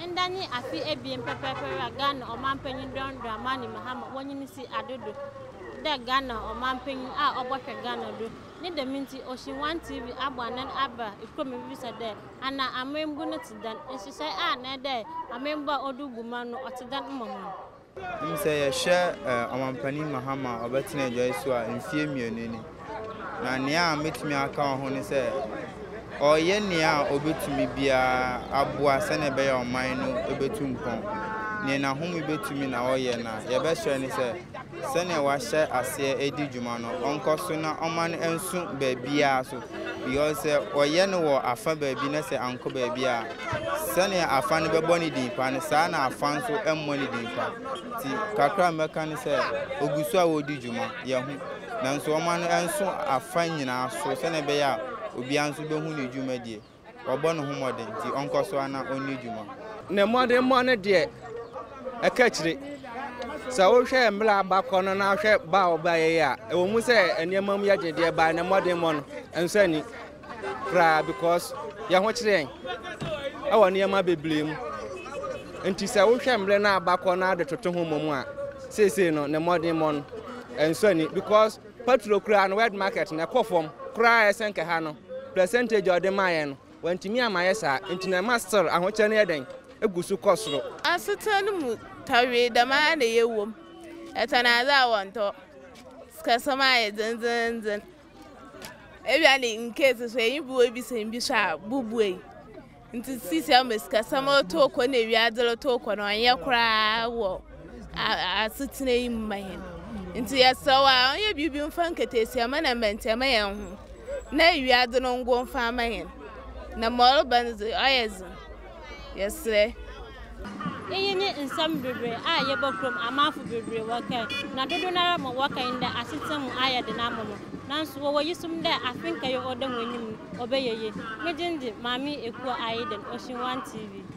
Ndani afi ebien pepepere Ghana omampanyin don Dramani Mahama wonyini si adodo de Ghana omampanyin a obotwe Ghana do ni de minti Ocean TV agbanan aba ikomi bisa de ana amembu no tidan ensise a na de amemba oduguma no otidan mmom say ye share omampanyin Mahama obetina joy so a mfie mienu ni na nea metumi aka ho ni say oye nea obetumi bia aboa sene be ya oman no ebetumpon ne na homu betumi na oye na ye be hye ni say sene wa hye ase edi dwuma no onkoso na oman ensu ba bia so because oye no wo afa ba bi na say anko ba bia sene afa no bebo ni din pa ne sa na afa nso emmo ni din pa ti kakra meka ni say ogusu a wodi dwuma ye hu na nso oman ensu afa nyina so sene be ya obi anso be hu ne dwuma die obo no homoden ti onkoso ana oni dwuma ne modern money de akachire sa wo hwe mbla abakọ no na hwe ba oba ye ya e wo mu se eniamam ya de ba ne modern mon enso ni kra because ya ho kire en e wo niam beble mu enti sa wo hwe mbla na abakọ na de toto ho momu a sese no ne modern mon enso ni because petrol kra no wet market na kofom kra esenke ha no percentage of the mayen when timi amaye sa enti na master ahoche ne eden egusu kosoro asitanu mu tawe da ma na yewom etana za wonto skasama ye zanzanzan ebiani in case so yin buwe bi se bi sha bubuwe nti sisi skasama to ko na wi adelo to ko no anye kra wo asitine yin mayen nti yasawa onye bibi mfankete ama na mentema yen ho na wi adelo ngo mfa mayen na moro banze ayezi yesre Eyini nsam bebre a yebokrom amafu bebre waka na dodo na mo waka inda asitem ayade na momo nanso wo yisum da afinka yo odam wanim obeyeye mejindi mami eku ayiden Ocean TV